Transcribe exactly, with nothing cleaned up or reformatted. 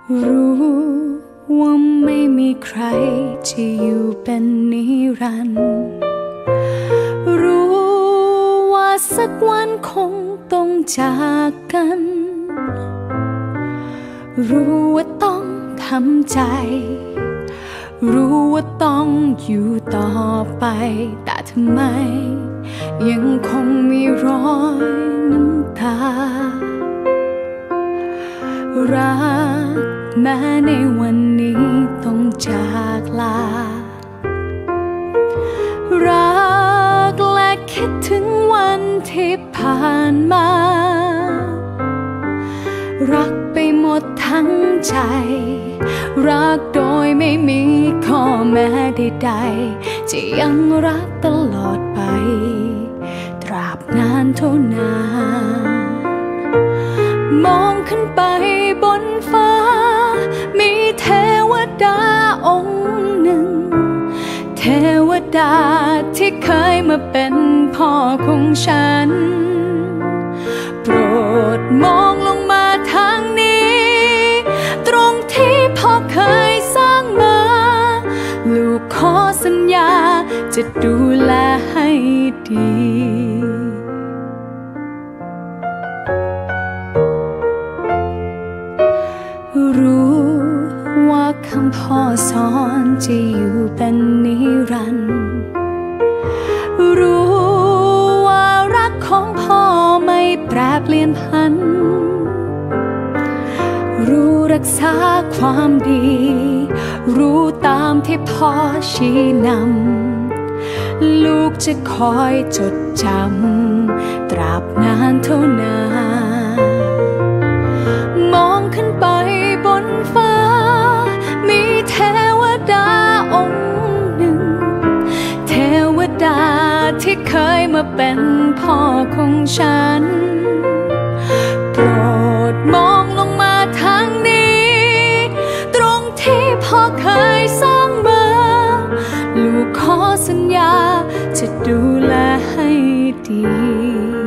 รู้ว่าไม่มีใครที่อยู่เป็นนิรันดร์รู้ว่าสักวันคงต้องจากกันรู้ว่าต้องทำใจรู้ว่าต้องอยู่ต่อไปแต่ทำไมยังคงมีรอยน้ำตารักแม้ในวันนี้ต้องจากลารักและคิดถึงวันที่ผ่านมารักไปหมดทั้งใจรักโดยไม่มีข้อแม้ใดๆจะยังรักตลอดไปตราบนานเท่านานมองขึ้นไปบนฟ้ามีเทวดาองค์หนึ่งเทวดาที่เคยมาเป็นพ่อของฉันโปรดมองลงมาทางนี้ตรงที่พ่อเคยสร้างมาลูกขอสัญญาจะดูแลให้ดีรู้ว่าคำพ่อสอนจะอยู่เป็นนิรันดร์รู้ว่ารักของพ่อไม่แปรเปลี่ยนพันรู้รักษาความดีรู้ตามที่พ่อชี้นำลูกจะคอยจดจำตราบนานเท่านานมองขึ้นไปบนฟ้ามีเทวดาองค์หนึ่งเทวดาที่เคยมาเป็นพ่อของฉันโปรดมองลงมาทางนี้ตรงที่พ่อเคยสร้างมาลูกขอสัญญาจะดูแลให้ดี